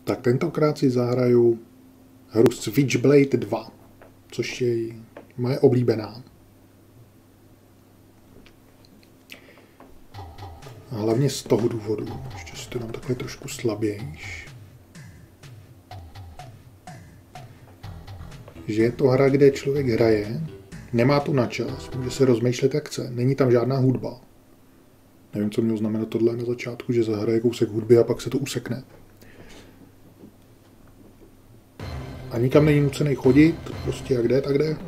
Tak tentokrát si zahraju hru Switchblade 2, což je moje oblíbená. A hlavně z toho důvodu, ještě si to dám takhle trošku slabějš, že je to hra, kde člověk hraje, nemá to na čas, může se rozmýšlet jak chce, není tam žádná hudba. Nevím, co mělo znamenat tohle na začátku, že zahraje kousek hudby a pak se to usekne. A nikam není nucený chodit, prostě jak jde, tak jde.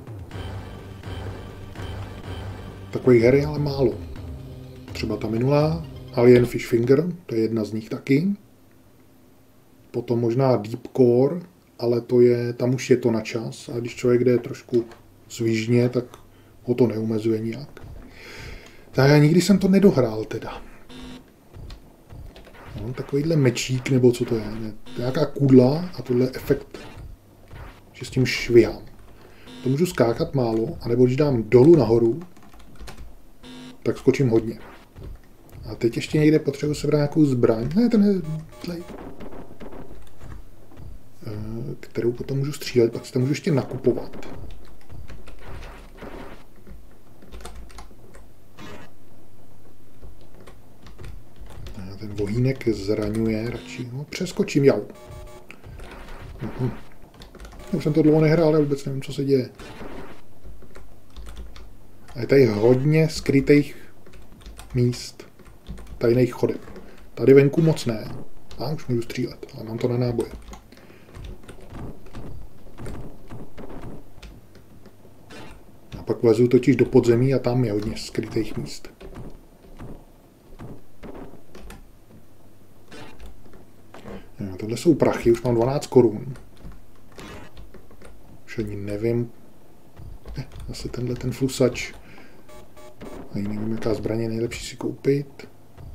Takových her je ale málo. Třeba ta minulá, Alien Fish Finger, to je jedna z nich taky. Potom možná Deep Core, ale to je, tam už je to na čas. A když člověk jde trošku svížně, tak ho to neumezuje nijak. Tak já nikdy jsem to nedohrál teda. No, takovýhle mečík, nebo co to je. To je nějaká kudla a tohle je efekt, že s tím švihám. To můžu skákat málo, anebo když dám dolů nahoru, tak skočím hodně. A teď ještě někde potřebuji sebrat nějakou zbraň. Ne, ten je tlej. Kterou potom můžu střílet, pak si tam můžu ještě nakupovat. A ten vohýnek zraňuje radši. No, přeskočím, jau. Už jsem to dlouho nehrál, ale vůbec nevím, co se děje. A je tady hodně skrytých míst, tajných chodeb. Tady venku moc ne. A už můžu střílet, ale mám to na náboje. A pak vlezu totiž do podzemí a tam je hodně skrytých míst. No, tohle jsou prachy, už mám 12 korun. Už ani nevím. Zase tenhle ten flusač. Ani nevím, jaká zbraň je nejlepší si koupit.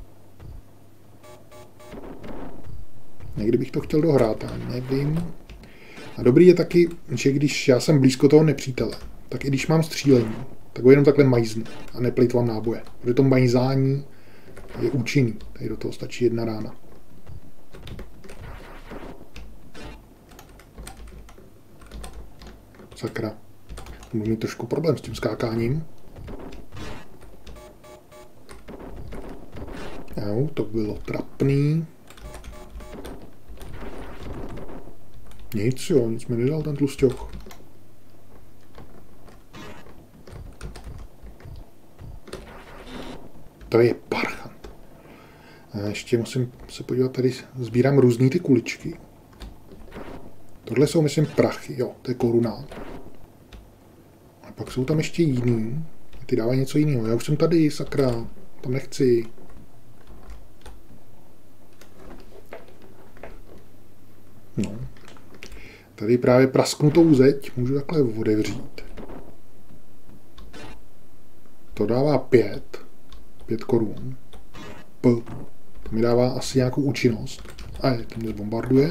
Někdy bych to chtěl dohrát, ale nevím. A dobrý je taky, že když já jsem blízko toho nepřítele, tak i když mám střílení, tak ho jenom takhle majznu a neplýtvám náboje. Protože to majzání je účinný. Tady do toho stačí jedna rána. Sakra. Budu mít trošku problém s tím skákáním. Jo, to bylo trapný. Nic jo, nic mi nedal ten tlusťoch. To je parchant. A ještě musím se podívat, tady sbírám různý ty kuličky. Tohle jsou, myslím, prachy, jo, to je koruna. A pak jsou tam ještě jiný. Ty dávají něco jiného. Já už jsem tady, sakra, tam nechci. No. Tady právě prasknutou zeď můžu takhle otevřít. To dává 5 korun. To mi dává asi nějakou účinnost. A je, to mě bombarduje.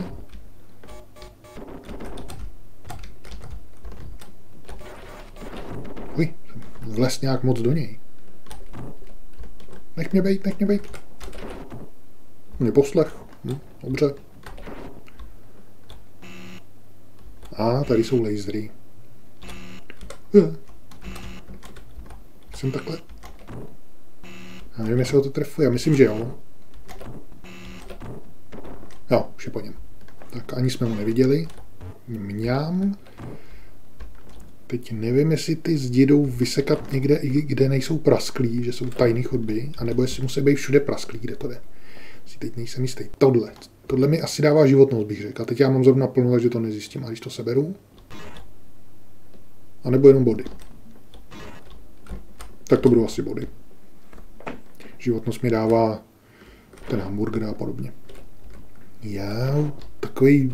Uj, vlez nějak moc do něj. Nech mě bejt, nech mě bejt. Mě poslech. Dobře. A tady jsou lasery. Jsem takhle. Já nevím, jestli ho to trefuje. Já myslím, že jo. Jo, už je po něm. Tak ani jsme ho neviděli. Mňám. Teď nevím, jestli ty zdi jdou vysekat někde, kde nejsou prasklí, že jsou tajný chodby, anebo jestli musí být všude prasklí, kde to jde. Teď nejsem jistý. Tohle mi asi dává životnost, bych řekl. A teď já mám zrovna plno, takže to nezjistím. A když to seberu? A nebo jenom body. Tak to budou asi body. Životnost mi dává ten hamburger a podobně. Já takový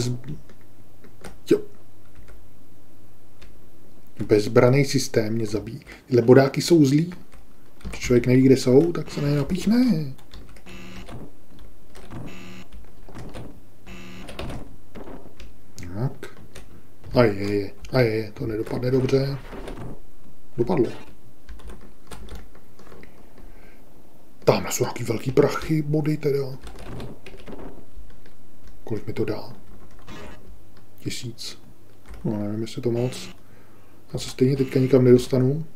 bezbraný systém mě zabíjí. Tyhle bodáky jsou zlí. Když člověk neví, kde jsou, tak se nenapíchne. Tak. A je, to nedopadne dobře. Dopadlo. Tamhle jsou nějaký velký prachy, body teda. Kolik mi to dá? 1000. No nevím, jestli to moc. Já se stejně teďka nikam nedostanu.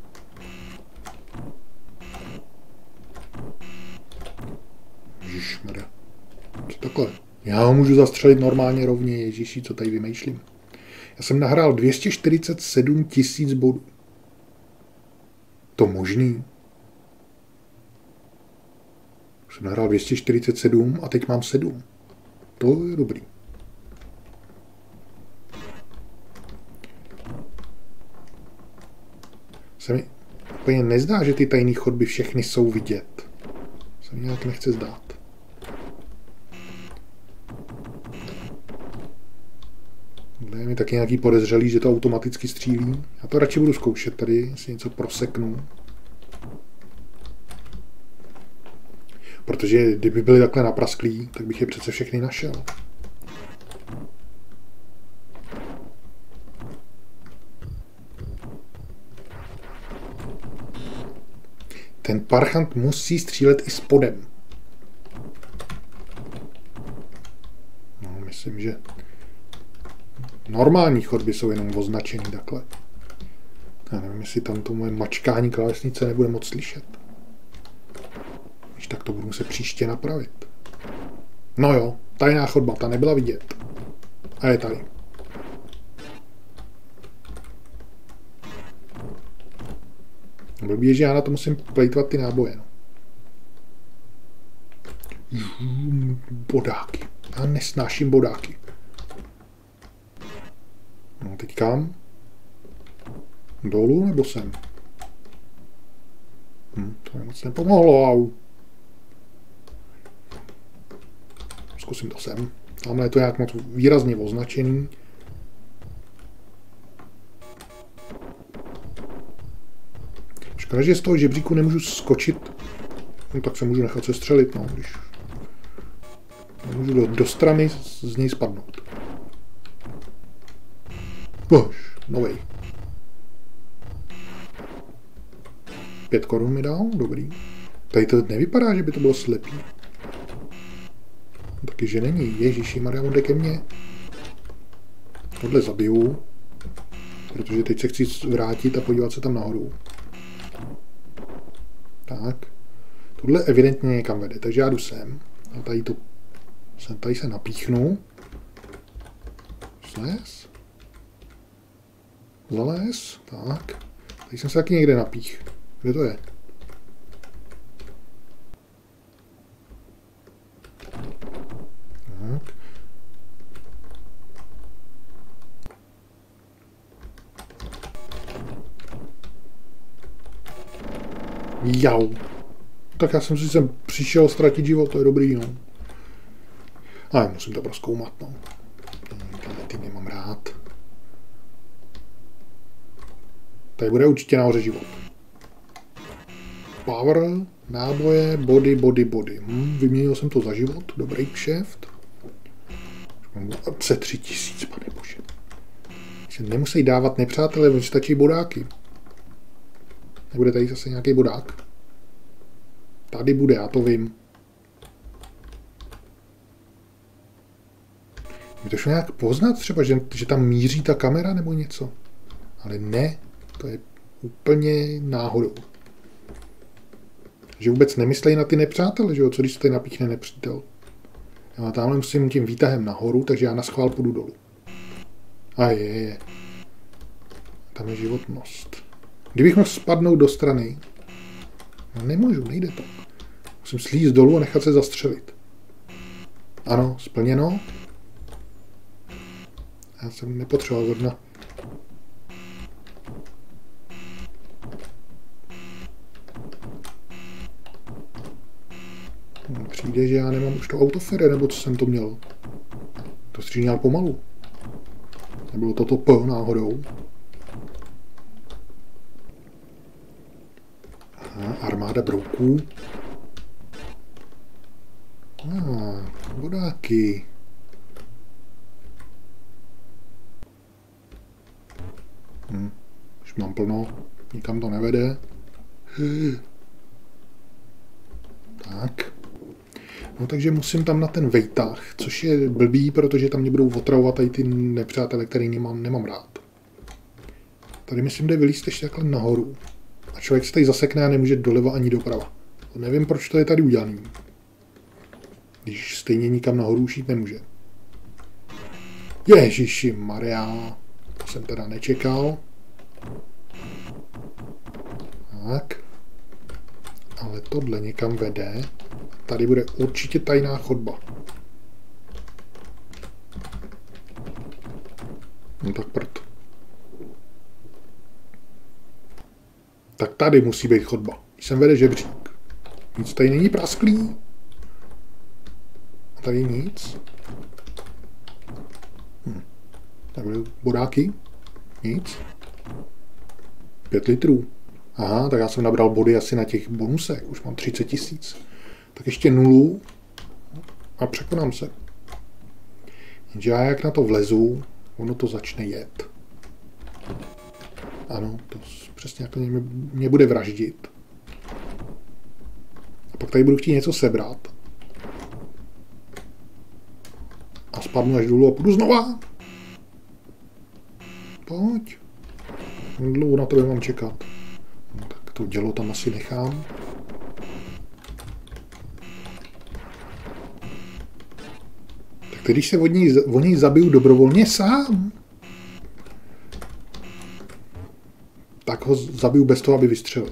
Ježišmarja. Co takhle? Já ho můžu zastřelit normálně rovně, ježiši, co tady vymýšlím. Já jsem nahrál 247 000 bodů. To možný? Jsem nahrál 247 a teď mám 7. To je dobrý. Se mi úplně nezdá, že ty tajné chodby všechny jsou vidět. Se mi nějak nechce zdát. Tohle je mi taky nějaký podezřelý, že to automaticky střílí. Já to radši budu zkoušet tady, si něco proseknu. Protože kdyby byly takhle naprasklí, tak bych je přece všechny našel. Ten parchant musí střílet i spodem. No, myslím, že normální chodby jsou jenom označený takhle. Já nevím, jestli tam to moje mačkání klávesnice nebude moc slyšet. Když tak to budu muset příště napravit. No jo, tajná chodba, ta nebyla vidět. A je tady. Blbý je, že já na to musím plejtvat ty náboje. No. Bodáky. Já nesnáším bodáky. No teď kam? Dolů nebo sem? To mi moc nepomohlo, au. Zkusím to sem. Tamhle je to nějak moc výrazně označený. Škoda, že z toho žebříku nemůžu skočit. No tak se můžu nechat sestřelit, no, když můžu do strany z něj spadnout. Bož, novej. 5 korun mi dal, dobrý. Tady to nevypadá, že by to bylo slepý. Taky, že není. Ježiši, Maria, on jde ke mně. Tohle zabiju. Protože teď se chci vrátit a podívat se tam nahoru. Tak. Tohle evidentně někam vede, takže já jdu sem. A tady se napíchnu. Zles. Zales. Tak. Tady jsem se taky někde napích. Kde to je? Tak. Jau. Tak já jsem si sem přišel ztratit život, to je dobrý, no. Ale musím to prozkoumat, no. Ty nemám rád. Tady bude určitě nahoře život. Power, náboje, body. Vyměnil jsem to za život, dobrý kšeft. Mám 23 000, pane bože. Se nemusí dávat nepřátelé, oni stačí bodáky. Nebude tady zase nějaký bodák? Tady bude, já to vím. Mě to šlo nějak poznat třeba, že tam míří ta kamera nebo něco. Ale ne, to je úplně náhodou. Že vůbec nemyslejí na ty nepřátele, že jo? Co když se tady napíchne nepřítel? Já tamhle musím tím výtahem nahoru, takže já na schvál půjdu dolů. A je. Tam je životnost. Kdybych mohl spadnout do strany, no nemůžu, nejde to. Musím slízt dolů a nechat se zastřelit. Ano, splněno. Já jsem nepotřeboval zrovna. Přijde, že já nemám už to autofere, nebo co jsem to měl. To stříňal pomalu. Nebylo toto P náhodou. Aha, armáda brouků. Vodáky. Už mám plno, nikam to nevede. Tak. No takže musím tam na ten vejtah, což je blbý, protože tam mě budou otravovat tady ty nepřátelé, který nemám rád. Tady myslím, jde vylízt ještě takhle nahoru. A člověk se tady zasekne a nemůže doleva ani doprava. To nevím, proč to je tady udělaný. Když stejně nikam nahoru už jít nemůže. Ježiši Maria, to jsem teda nečekal. Tak. Ale tohle někam vede. Tady bude určitě tajná chodba. No tak proto. Tak tady musí být chodba. Sem vede žebřík. Nic tady není prasklý. A tady nic. Tak byly bodáky. Nic. 5 litrů. Aha, tak já jsem nabral body asi na těch bonusech. Už mám 30 000. Tak ještě 0 a překonám se. Jenže já jak na to vlezu, ono to začne jet. Ano, to přesně jako mě bude vraždit. A pak tady budu chtít něco sebrat. A spadnu až dolů a půjdu znova. Pojď. Dlouho na tebe mám čekat. No, tak to dělo tam asi nechám. Tak když se od něj zabiju dobrovolně sám, tak ho zabiju bez toho, aby vystřelil.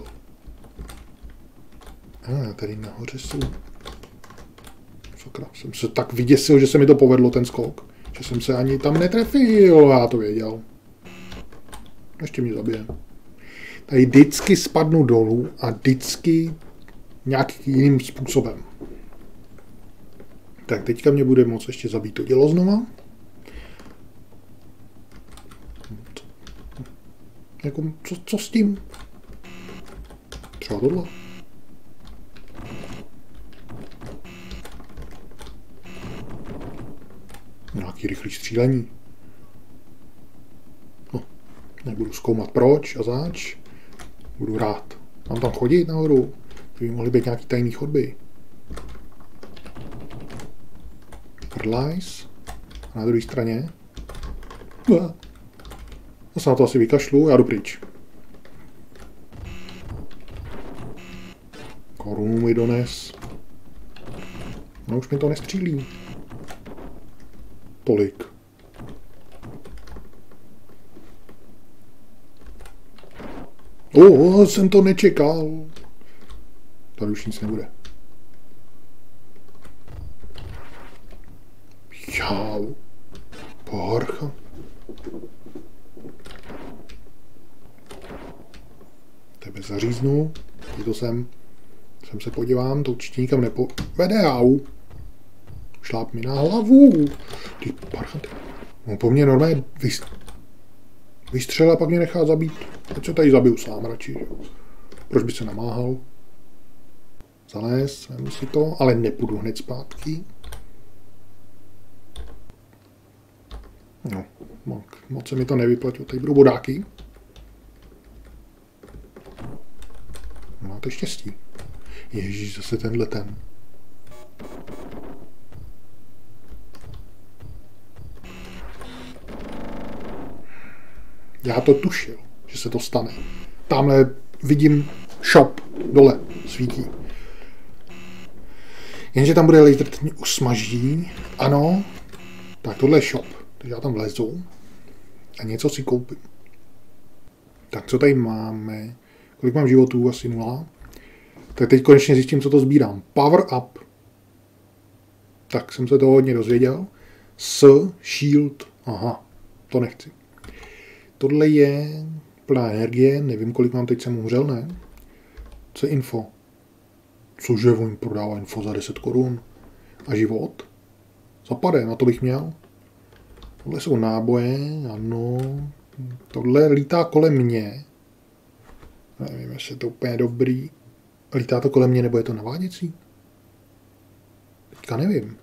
Tady nahoře jsou... Sakra, jsem se tak vyděsil, že se mi to povedlo, ten skok. Že jsem se ani tam netrefil, já to věděl. Ještě mě zabije. Tady vždycky spadnu dolů a vždycky nějakým jiným způsobem. Tak teďka mě bude moct ještě zabít to dělo znova. Jako, co s tím? Třeba tohle. Nějaký rychlý střílení. No, nebudu zkoumat proč a zač. Budu rád. Mám tam chodit nahoru. To by mohly být nějaký tajný chodby. Prdlajs. A na druhé straně. Já se na to asi vykašlu, já jdu pryč. Korunu mi dones. No už mi to nestřílí. Tolik. Jsem to nečekal. Tady už nic nebude. Jau. Porcha. Tebe zaříznu. To sem se podívám, to určitě nikam nepovede. Jau. Šláp mi na hlavu. Ty parchanty. No po mně normálně vystřelil a pak mě nechá zabít. Teď se tady zabiju sám radši. Že? Proč by se namáhal? Zalez, vemu si to, ale nepůjdu hned zpátky. No, moc se mi to nevyplatilo. Tady budou bodáky. Máte štěstí. Ježíš, zase tenhle ten. Já to tušil, že se to stane. Tamhle vidím shop, dole svítí. Jenže tam bude laser, ten mě usmaží. Ano, tak tohle je shop. Takže já tam vlezu a něco si koupím. Tak co tady máme? Kolik mám životů? Asi 0. Tak teď konečně zjistím, co to sbírám. Power up. Tak jsem se to hodně dozvěděl. Shield. Aha, to nechci. Tohle je plná energie, nevím, kolik mám, teď jsem umřel, ne? Co je info? Cože, on prodává info za 10 korun. A život? Zapade, na to bych měl. Tohle jsou náboje, ano. Tohle lítá kolem mě. Nevím, jestli je to úplně dobrý. Lítá to kolem mě, nebo je to naváděcí? Teďka nevím.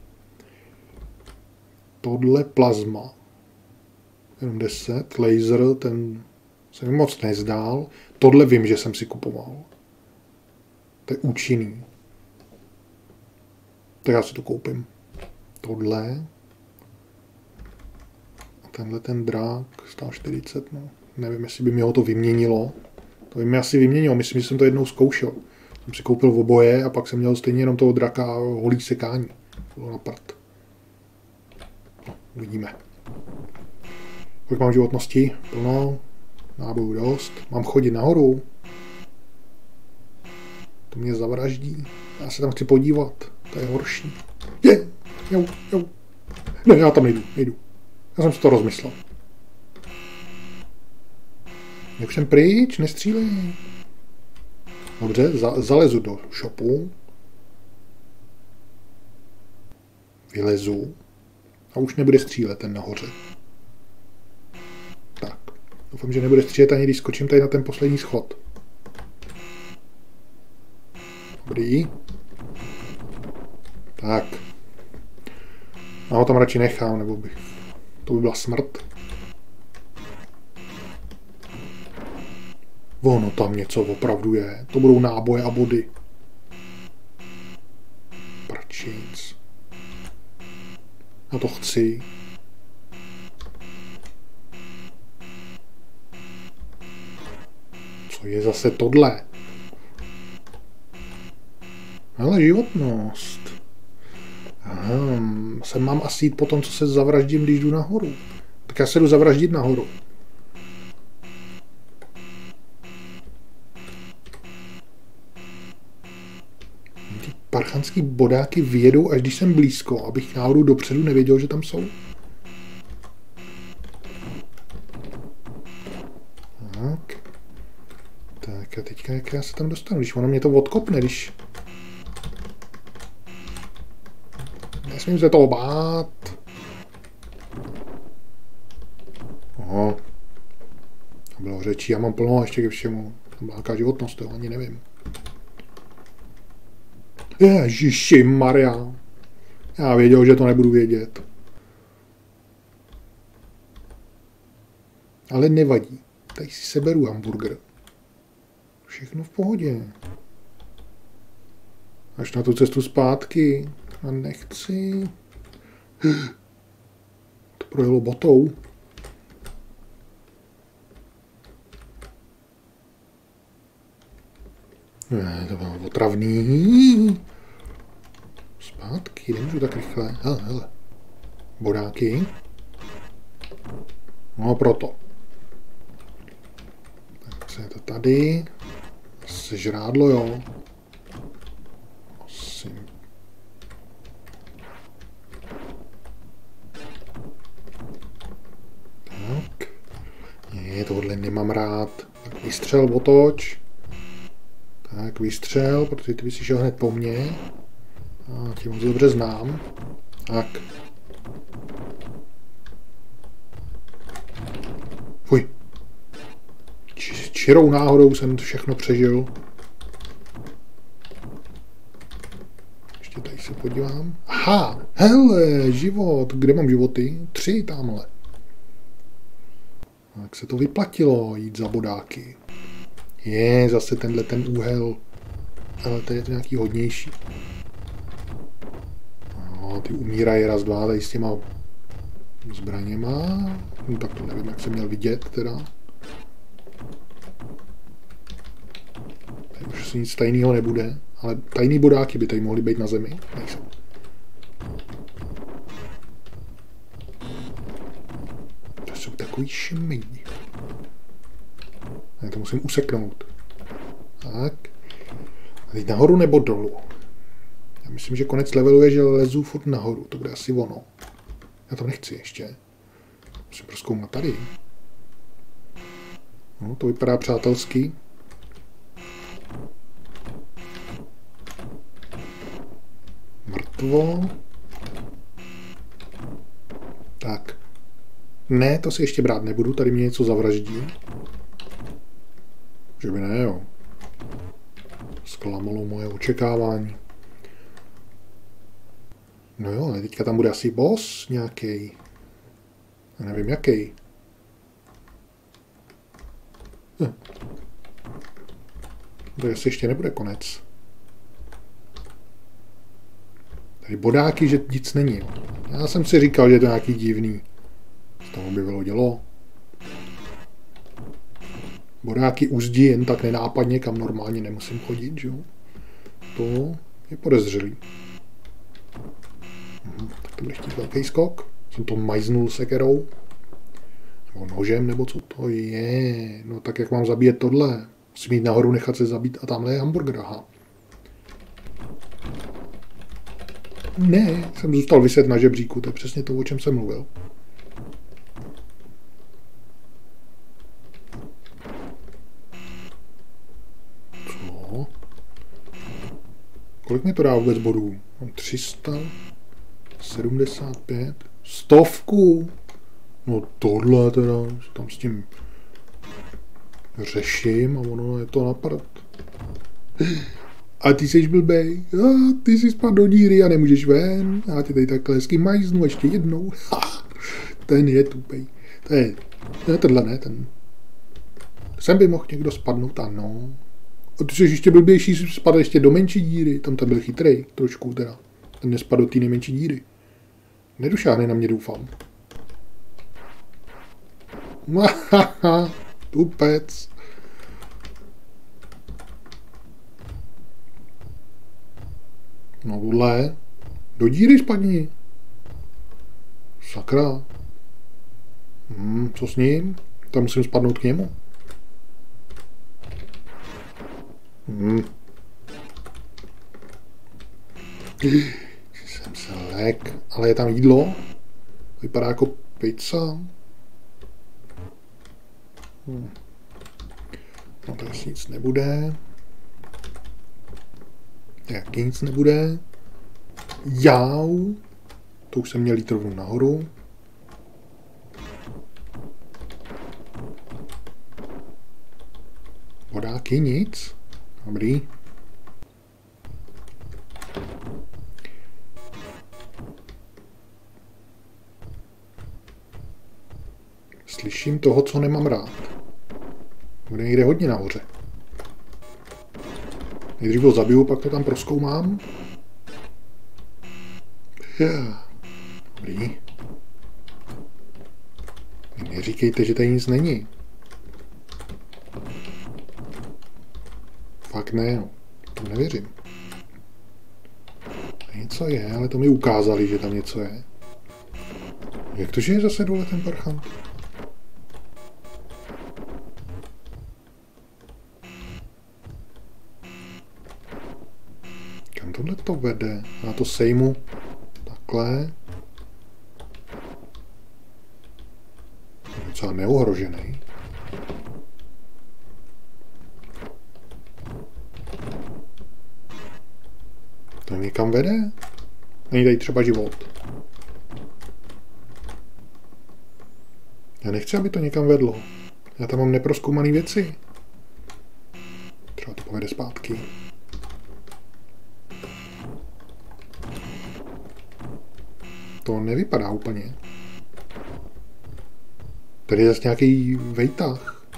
Tohle plazma. Jenom 10, laser, ten se mi moc nezdál. Tohle vím, že jsem si kupoval. To je účinný. Tak já si to koupím. Tohle. A tenhle ten drák stál 40, no. Nevím, jestli by mi ho to vyměnilo. To by mi asi vyměnilo, myslím, že jsem to jednou zkoušel. Jsem si koupil oboje a pak jsem měl stejně jenom toho draka a holý sekání. Bylo na prd. No, uvidíme. Kolik mám životnosti? Plno. Nábojů dost. Mám chodit nahoru. To mě zavraždí. Já se tam chci podívat. To je horší. Jo. Ne, já tam nejdu. Já jsem si to rozmyslel. Jak jsem pryč, nestřílej. Dobře, zalezu do shopu. Vylezu. A už nebude střílet ten nahoře. Tak. Doufám, že nebude střílet ani když skočím tady na ten poslední schod. Dobrý. Tak. Já ho tam radši nechám, nebo bych... To by byla smrt. Ono tam něco opravdu je. To budou náboje a body. Prčíc. Já to chci. Co je zase tohle? Ale životnost. Se mám asi jít po tom, co se zavraždím, když jdu nahoru. Tak já se jdu zavraždit nahoru. Ty parchanský bodáky vyjedou, až když jsem blízko, abych náhodou dopředu nevěděl, že tam jsou. Tak a teďka jak já se tam dostanu, když ono mě to odkopne, když... Nesmím se toho bát. Aha. To bylo řečí, já mám plno ještě ke všemu. To byla nějaká životnost, to ani nevím. Ježiši Maria. Já věděl, že to nebudu vědět. Ale nevadí. Tady si seberu hamburger. Všechno v pohodě. Až na tu cestu zpátky. A nechci. To projelo botou. Ne, to bylo otravný. Zpátky, nemůžu tak rychle. Hele. Bodáky. No proto. Tak se je to tady. Sežrádlo, jo. Musím. Tak. Ne, tohle nemám rád. Tak vystřel, otoč. Tak vystřel, protože ty by si šel hned po mně. A tím moc dobře znám. Tak. Fuj. Čirou náhodou jsem všechno přežil. Ještě tady se podívám. Aha, hele, život. Kde mám životy? 3 tamhle. Tak se to vyplatilo jít za bodáky. Je, zase tenhle ten úhel. Ale tady je to nějaký hodnější. No, ty umírají raz, dva, tady s těma zbraněma. No, tak to nevím, jak jsem měl vidět, teda. Tady už nic tajného nebude. Ale tajný bodáky by tady mohly být na zemi. Nejsou. To jsou takový šmejdi. Já to musím useknout. Tak. A teď nahoru nebo dolů? Já myslím, že konec levelu je, že lezu furt nahoru. To bude asi ono. Já to nechci ještě. Musím prozkoumat tady. No, to vypadá přátelsky. Mrtvo. Tak. Ne, to si ještě brát nebudu. Tady mě něco zavraždí. Že by ne, jo. Zklamalo moje očekávání. No jo, ale teďka tam bude asi boss nějaký. Já nevím jaký. To asi ještě nebude konec. Tady bodáky, že nic není. Jo. Já jsem si říkal, že je to nějaký divný. Z toho by bylo dělo. Bodáky uzdí jen tak nenápadně, kam normálně nemusím chodit, že jo. To je podezřelý. Tak to bude chtít velký skok. Jsem to majznul sekerou. Nebo nožem, nebo co to je. No tak jak mám zabíjet tohle? Musím jít nahoru, nechat se zabít a tamhle je hamburger, aha. Ne, jsem zůstal viset na žebříku, to je přesně to, o čem jsem mluvil. Co? Kolik mi to dá vůbec bodů? Mám 375. 100. No tohle teda, tam s tím řeším a ono je to napadat. A ty jsi blbej, ty jsi spadl do díry a nemůžeš ven. Já ti tady takhle hezky majznu ještě jednou. Ten je tupej. To je, ne, tenhle ne, ten. Sem by mohl někdo spadnout, ano. A ty jsi ještě blbější, spadl ještě do menší díry. Tam ten byl chytrej, trošku teda. Ten nespadl do té nejmenší díry. Nedošáhne na mě, doufám. Tupec. No tohle. Do díry spadni. Sakra. Co s ním? Tam musím spadnout k němu. Jsem se lek. Ale je tam jídlo. Vypadá jako pizza. No to asi nic nebude. Taky nic nebude. Jau. To už jsem měl jít rovnou nahoru. Vodáky nic. Dobrý. Slyším toho, co nemám rád. Bude někde hodně nahoře. Nejdřív ho zabiju, pak to tam prozkoumám. Dobrý. Neříkejte, že tady nic není. Fakt ne, no. To nevěřím. Něco je, ale to mi ukázali, že tam něco je. Jak to, že je zase dole ten parchant? Kam tohle to vede? Já to sejmu takhle. Docela neohrožený. To někam vede? Není tady třeba život. Já nechci, aby to někam vedlo. Já tam mám neprozkoumané věci. Třeba to povede zpátky. To nevypadá úplně. Tady je zase nějaký vejtah.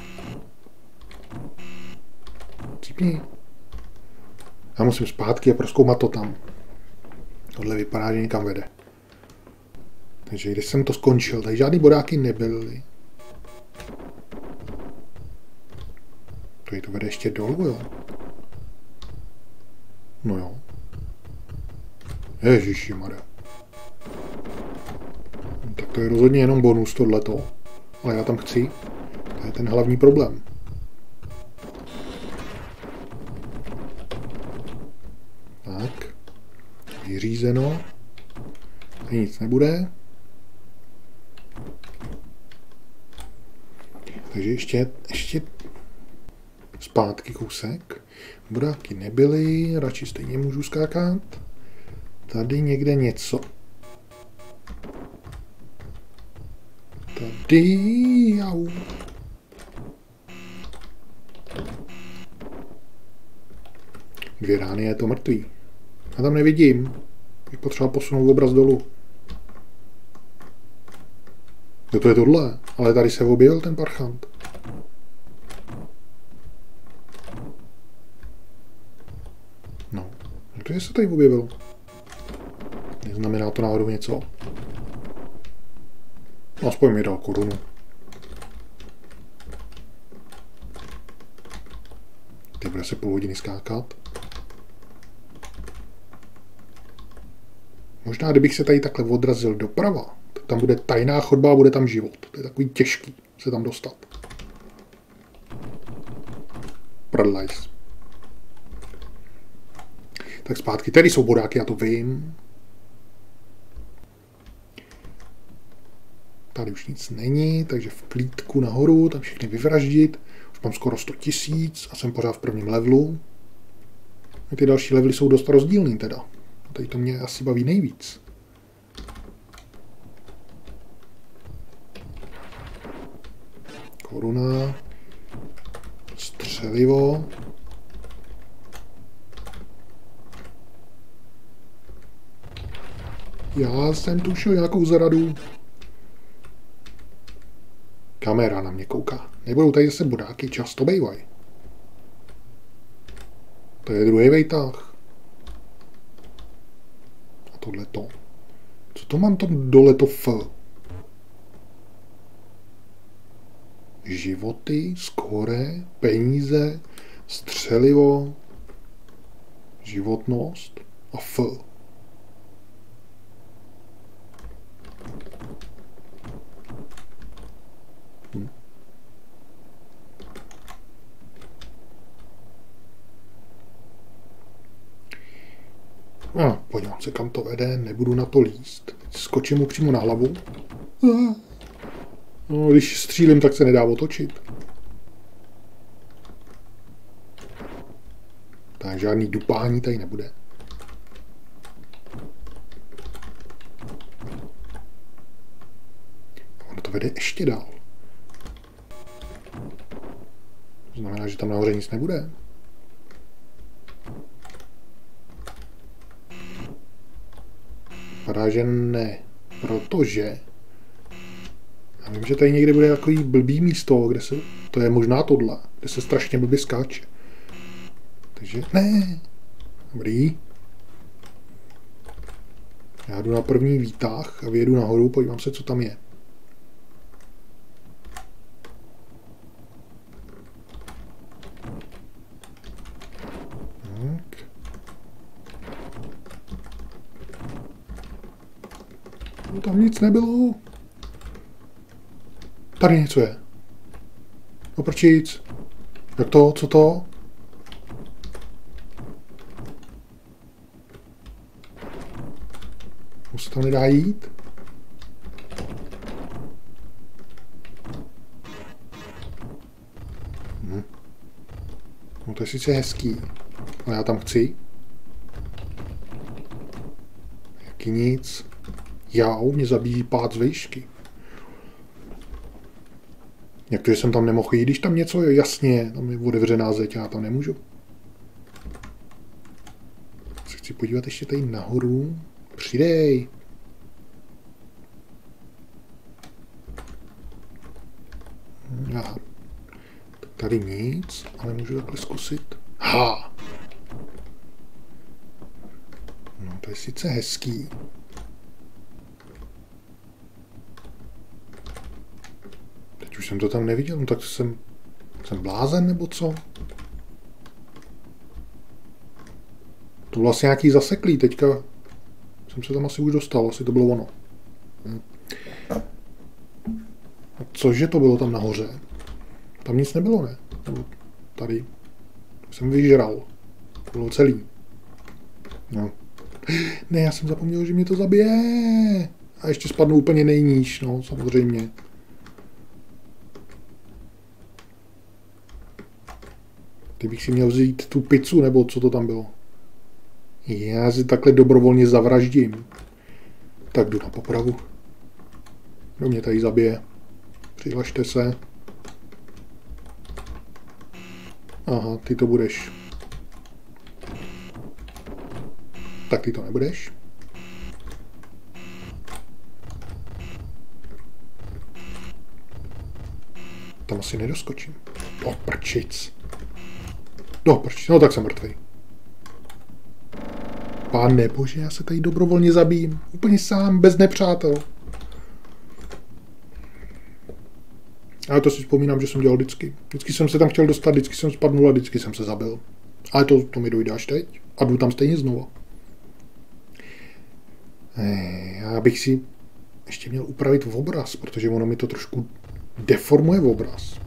Cípni. Já musím zpátky a prozkoumat to tam. Tohle vypadá, že někam vede. Takže když jsem to skončil, tady žádný bodáky nebyly. To vede ještě dolů, jo? No jo. Ježišimare. Tak to je rozhodně jenom bonus tohleto. Ale já tam chci. To je ten hlavní problém. Tak. Vyřízeno. Tady nic nebude. Takže ještě zpátky kousek. Bodáky nebyly, radši stejně můžu skákat. Tady někde něco. Tady, jau. Dvě rány, je to mrtvý. Já tam nevidím. Bych potřeboval posunout obraz dolů. Jo, to je tohle. Ale tady se objevil ten parchant. No. To je se tady objevil. Neznamená to náhodou něco? No, aspoň mi dal korunu. Teď bude se půl hodiny skákat. Možná, kdybych se tady takhle odrazil doprava, tak tam bude tajná chodba a bude tam život. To je takový těžký se tam dostat. Prdlajs. Tak zpátky. Tady jsou bodáky, já to vím. Tady už nic není, takže v klídku nahoru, tam všechny vyvraždit. Už mám skoro 100 000 a jsem pořád v prvním levelu. A ty další levely jsou dost rozdílný teda. Tady to mě asi baví nejvíc. Koruna. Střelivo. Já jsem tušil nějakou zaradu. Kamera na mě kouká. Nebudou tady zase bodáky, často bejvaj. To je druhý vejtah. A tohle to. Co to mám tam dole to F? Životy, skóre, peníze, střelivo, životnost a F. No, podívám se, kam to vede, nebudu na to líst. Skočím mu přímo na hlavu. No, když střílím, tak se nedá otočit. Tak žádný dupání tady nebude. Ono to vede ještě dál. To znamená, že tam nahoře nic nebude. Vypadá, že ne. Protože já vím, že tady někde bude takový blbý místo, kde se, to je možná tohle, kde se strašně blbě skáče. Takže ne. Dobrý. Já jdu na první výtah a vyjedu nahoru, podívám se, co tam je. Tak. No, tam nic nebylo. Tady něco je. Oprčíc. Jak to? Co to? Už se tam nedá jít? No to je sice hezký. Ale já tam chci. Jaký nic. Jau, mě zabíjí pád z výšky. Jak to, že jsem tam nemohl jít, když tam něco je, jasně, tam je otevřená zeď, já tam nemůžu. Se chci podívat ještě tady nahoru. Přidej. Aha. Tady nic, ale můžu takhle zkusit. Ha! No, to je sice hezký. Teď už jsem to tam neviděl, no tak jsem blázen nebo co? To bylo asi nějaký zaseklý, teďka jsem se tam asi už dostal, asi to bylo ono. A cože to bylo tam nahoře? Tam nic nebylo, ne? Nebo tady. Jsem vyžral. To bylo celý. No. Ne, já jsem zapomněl, že mě to zabije. A ještě spadnu úplně nejníž, no, samozřejmě. Ty bych si měl vzít tu pizzu, nebo co to tam bylo. Já si takhle dobrovolně zavraždím. Tak jdu na popravu. Kdo mě tady zabije? Přihlašte se. Aha, ty to budeš. Tak ty to nebudeš. Tam asi nedoskočím. Do prčic. No tak jsem mrtvý. Pane bože, já se tady dobrovolně zabijím. Úplně sám, bez nepřátel. Ale to si vzpomínám, že jsem dělal vždycky. Vždycky jsem se tam chtěl dostat, vždycky jsem spadnul a vždycky jsem se zabil. Ale to mi dojde až teď. A jdu tam stejně znova. Já bych si ještě měl upravit obraz, protože ono mi to trošku deformuje obraz.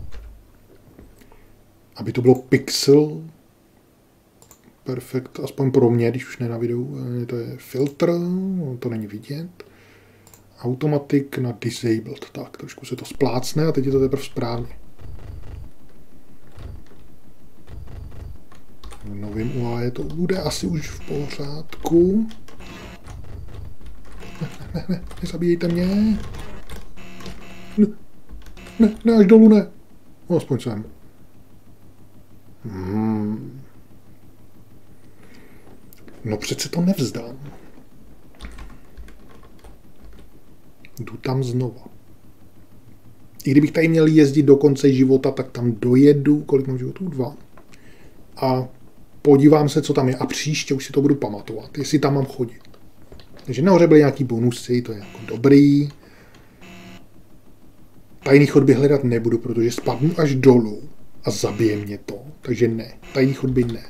Aby to bylo pixel perfekt, aspoň pro mě, když už ne na videu. To je filtr, to není vidět. Automatic na disabled. Tak, trošku se to splácne a teď je to teprve správně. V novém UI to bude asi už v pořádku. Ne, nezabíjejte mě. Ne, až dolů ne. No, aspoň sem. No přece to nevzdám. Jdu tam znova. I kdybych tady měl jezdit do konce života, tak tam dojedu, kolik mám životů? 2. A podívám se, co tam je. A příště už si to budu pamatovat, jestli tam mám chodit. Takže nahoře byly nějaký bonusy, to je jako dobrý. Tajný chodby hledat nebudu, protože spadnu až dolů a zabije mě to. Takže ne. Tajný chodby ne.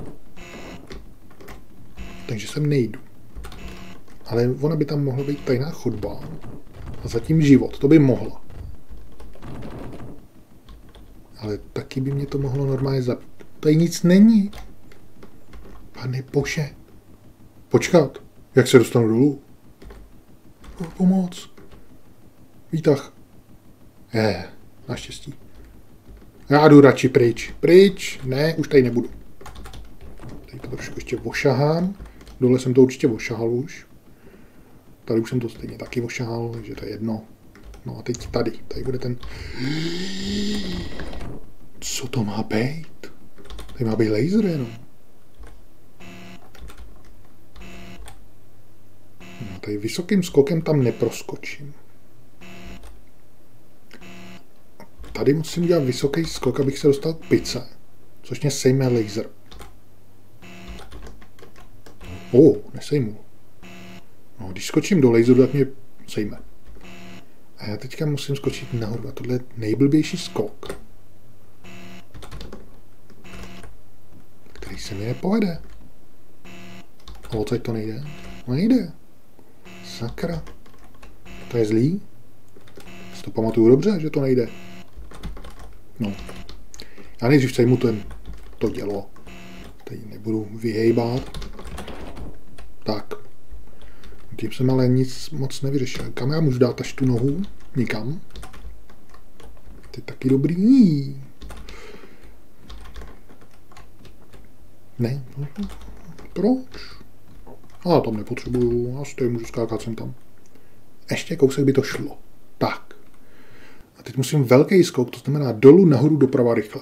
Takže sem nejdu. Ale ona by tam mohla být tajná chodba. A zatím život. To by mohla. Ale taky by mě to mohlo normálně zabít. Tady nic není. Pane bože. Počkat. Jak se dostanu dolů? Pomoc. Výtah. Naštěstí. Já jdu radši pryč. Pryč. Ne, už tady nebudu. Tady to trošku ještě ošahám. Dole jsem to určitě ošahal už. Tady už jsem to stejně taky ošahal, takže to je jedno. No a teď tady. Tady bude ten... Co to má být? Tady má být laser jenom. No, tady vysokým skokem tam neproskočím. Tady musím dělat vysoký skok, abych se dostal k pice. Což mě sejme laser. Nesejmu. No, když skočím do laseru, tak mě sejme. A já teďka musím skočit nahoru. A tohle je nejblbější skok. Který se mi nepovede. A odsaď to nejde? Nejde. Sakra. To je zlý? Si to pamatuju dobře, že to nejde. No. Já nejdřív sejmu to dělo. Tady nebudu vyhejbat. Tak. Tím jsem ale nic moc nevyřešil. Kam já můžu dát až tu nohu? Nikam. To je taky dobrý. Ne. Proč? A tam nepotřebuju. Já stejně můžu skákat sem tam. Ještě kousek by to šlo. Tak. A teď musím velký skok, to znamená dolů, nahoru, doprava, rychle.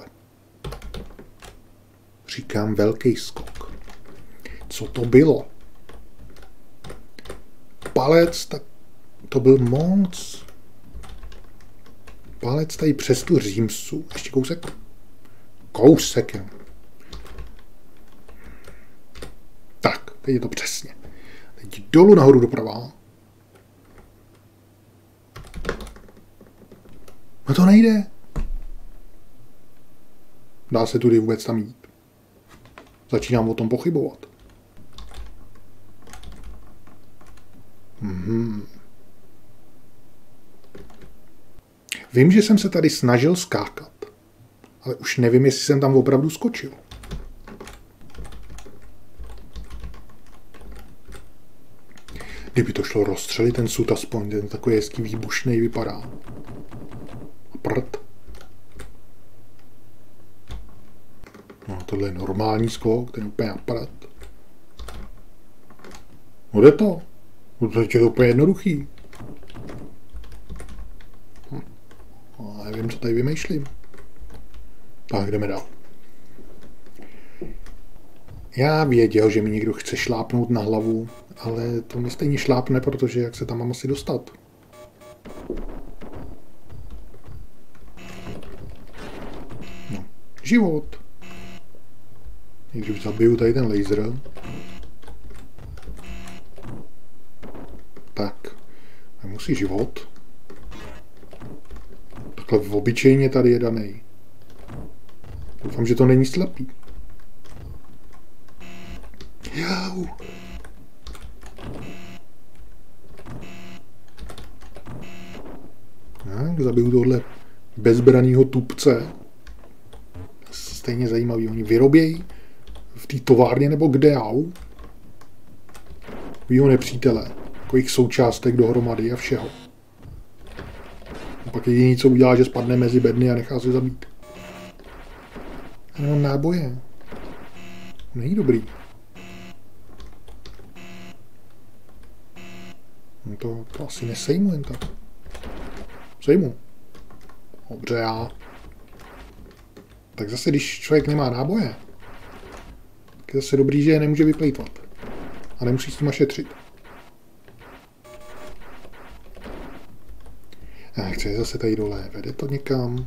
Říkám velký skok. Co to bylo? Palec, tak to byl moc. Palec tady přes tu římsu. Ještě kousek. Kousek, jo. Tak, teď je to přesně. Teď dolů, nahoru, doprava. No to nejde. Dá se tudy vůbec tam jít. Začínám o tom pochybovat. Vím, že jsem se tady snažil skákat, ale už nevím, jestli jsem tam opravdu skočil. Kdyby to šlo rozstřelit ten sud aspoň, ten takový hezký výbušnej vypadá. A prd. No, tohle je normální skok, ten je úplně na prd. No jde to. No, to je to úplně jednoduchý. No, nevím, co tady vymýšlím. Tak, jdeme dál. Já věděl, že mi někdo chce šlápnout na hlavu, ale to mi stejně šlápne, protože jak se tam mám asi dostat. No, život. Když zabiju tady ten laser. Musí život. Takhle v obyčejně tady je daný. Doufám, že to není slepý. Jau. Tak, zabiju tohle bezbranného tupce. Stejně zajímavý. Oni vyrobějí v té továrně nebo kde jau. Jeho nepřítele. Kolik součástek dohromady a všeho. A pak jediný, co udělá, že spadne mezi bedny a nechá se zabít. Já nemám náboje. Není dobrý. No to asi nesejmu jen tak. Sejmu. Dobře, já. Tak zase, když člověk nemá náboje, tak je zase dobrý, že je nemůže vyplejtvat. A nemusí s nima šetřit. A chce zase tady dole. Vede to někam.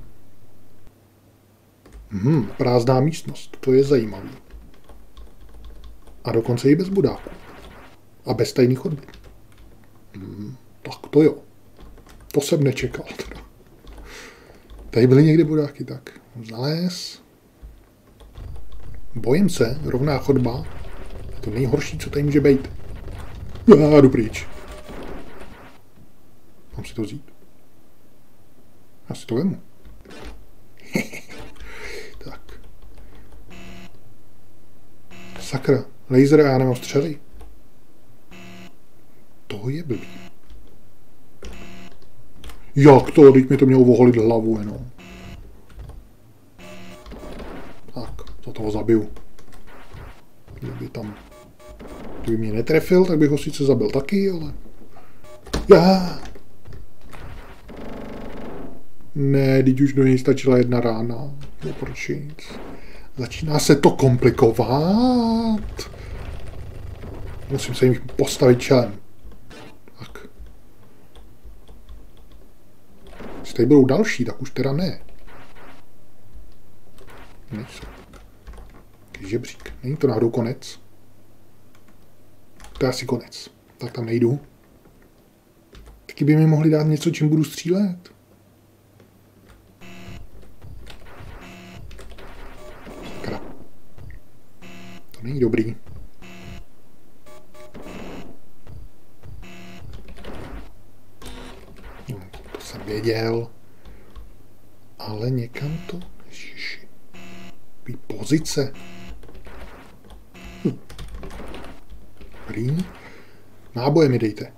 Prázdná místnost. To je zajímavý. A dokonce i bez budáků. A bez tajný chodby. Tak to jo. To jsem nečekal. Teda. Tady byly někde budáky, tak. Zalez. Bojím se, rovná chodba. Je to nejhorší, co tady může být. Já jdu pryč. Mám si to vzít? Já si to vemu. Tak. Sakra. Laser a já nemám střely. To je blbý. Jak to? Teď mi to mělo oholit hlavu jenom. Tak, za toho zabiju. Kdyby mě netrefil, tak bych ho sice zabil taky, ale... Já. Ne, teď už do něj stačila jedna rána. No proč nic. Začíná se to komplikovat. Musím se jim postavit čelem. Tak. Když tady budou další, tak už teda ne. Nejsou. Žebřík. Není to náhodou konec? To je asi konec. Tak tam nejdu. Taky by mi mohli dát něco, čím budu střílet. Sakra. To není dobrý. No, to jsem věděl. Ale někam to... Ježiši. Pozice. Dobrý. Náboje mi dejte.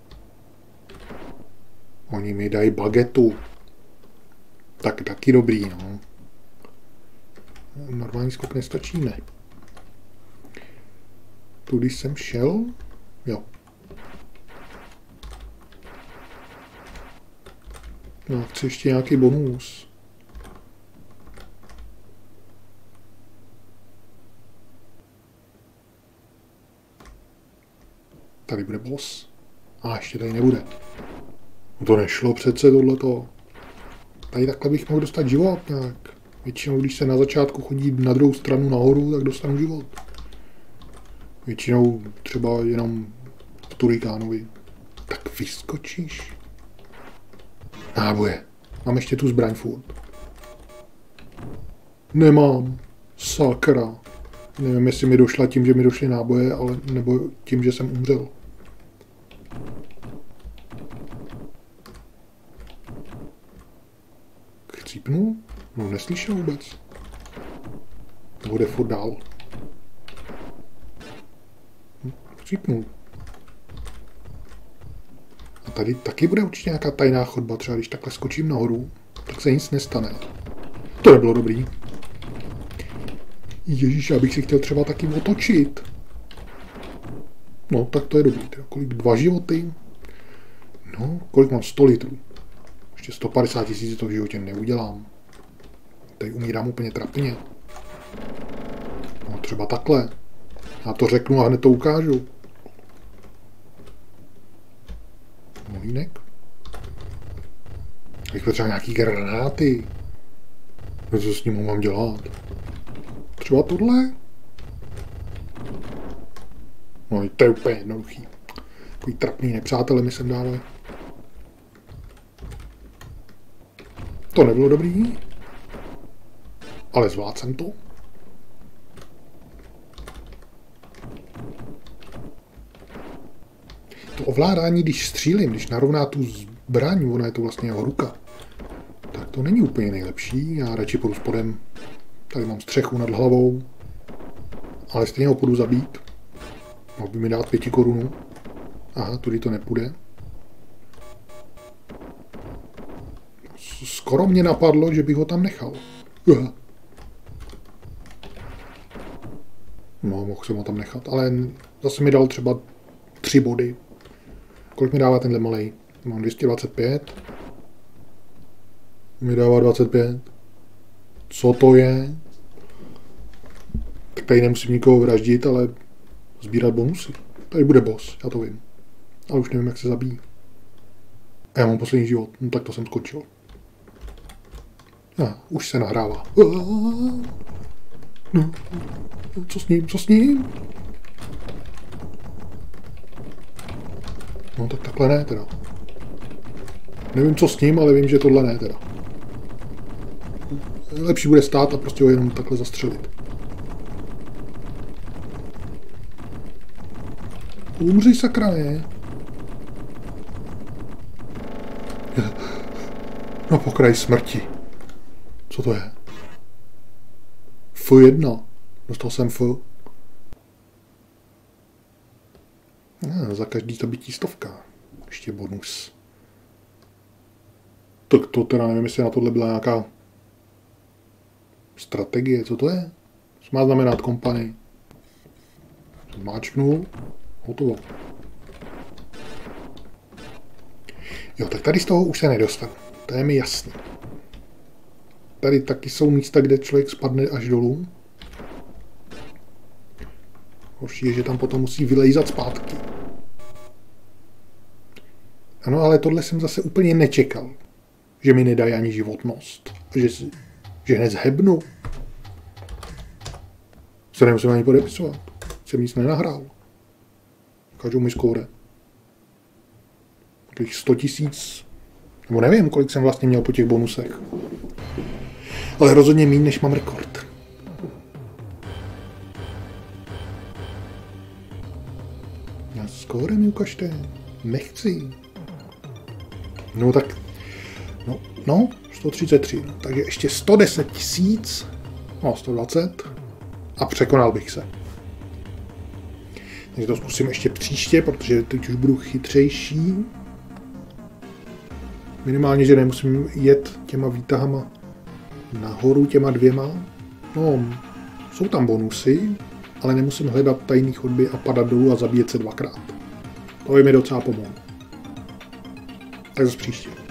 Oni mi dají bagetu. Tak taky dobrý, no. Normální skok nestačí, ne. Tudy jsem šel? Jo. No, chci ještě nějaký bonus. Tady bude boss. A ještě tady nebude. No to nešlo přece tohleto. Tady takhle bych mohl dostat život nějak. Většinou, když se na začátku chodí na druhou stranu nahoru, tak dostanu život. Většinou třeba jenom v Turikánovi. Tak vyskočíš. Náboje. Mám ještě tu zbraň furt. Nemám. Sakra. Nevím, jestli mi došla tím, že mi došly náboje, ale nebo tím, že jsem umřel. Chcípnu? No, neslyšel vůbec. To bude furt dál. Chcípnul. A tady taky bude určitě nějaká tajná chodba. Třeba když takhle skočím nahoru, tak se nic nestane. To nebylo dobrý. Ježíš, já bych si chtěl třeba taky otočit. No, tak to je dobrý. Kolik? 2 životy? No, kolik mám? 100 litrů. Ještě 150 000 to v životě neudělám. Tady umírám úplně trapně. No, třeba takhle. Já to řeknu a hned to ukážu. Molínek? Bych potřeba nějaký granáty. No, co s ním mám dělat? Třeba tohle? No, to je úplně jednoduchý. Takový trapný nepřátelé mi sem dávali. To nebylo dobrý. Ale zvládl jsem to. To ovládání, když střílím, když narovná tu zbraň, ona je to vlastně jeho ruka, tak to není úplně nejlepší. Já radši půjdu spodem. Tady mám střechu nad hlavou. Ale stejně ho půjdu zabít. Mohl by mi dát 5 korun. Aha, tudy to nepůjde. Skoro mě napadlo, že bych ho tam nechal. No, mohl jsem ho tam nechat, ale zase mi dal třeba 3 body. Kolik mi dává tenhle malej? Mám 225. Mi dává 25. Co to je? Tak tady nemusím nikoho vraždit, ale sbírat bonusy. Tady bude boss, já to vím. Ale už nevím, jak se zabíjí. A já mám poslední život, no tak to jsem skočil. Už se nahrává. No. Co s ním, co s ním? No tak takhle ne teda. Nevím, co s ním, ale vím, že tohle ne teda. Lepší bude stát a prostě ho jenom takhle zastřelit. Umři, sakra, ne? Na pokraji smrti. Co to je? F1. Dostal jsem F. Za každý zabití 100. Ještě bonus. Tak to teda nevím, jestli na tohle byla nějaká strategie. Co to je? Co má znamenat kompany? Máčknul. Hotovo. Jo, tak tady z toho už se nedostanu. To je mi jasný. Tady taky jsou místa, kde člověk spadne až dolů. Horší je, že tam potom musí vylejzat zpátky. Ano, ale tohle jsem zase úplně nečekal. Že mi nedají ani životnost. Že hned zhebnu. Se nemusím ani podepisovat. Jsem nic nenahrál. Ukážu mi skóre. Takových 100 000. Nebo nevím, kolik jsem vlastně měl po těch bonusech. Ale rozhodně méně, než mám rekord. Na skóre mi ukažte. Nechci. No tak... No, 133. Takže ještě 110 000. No, 120. A překonal bych se. Takže to zkusím ještě příště, protože teď už budu chytřejší. Minimálně, že nemusím jet těma výtahama nahoru těma 2. No, jsou tam bonusy, ale nemusím hledat tajný chodby a padat dolů a zabíjet se 2krát. To by mi docela pomohlo. Tak zase příště.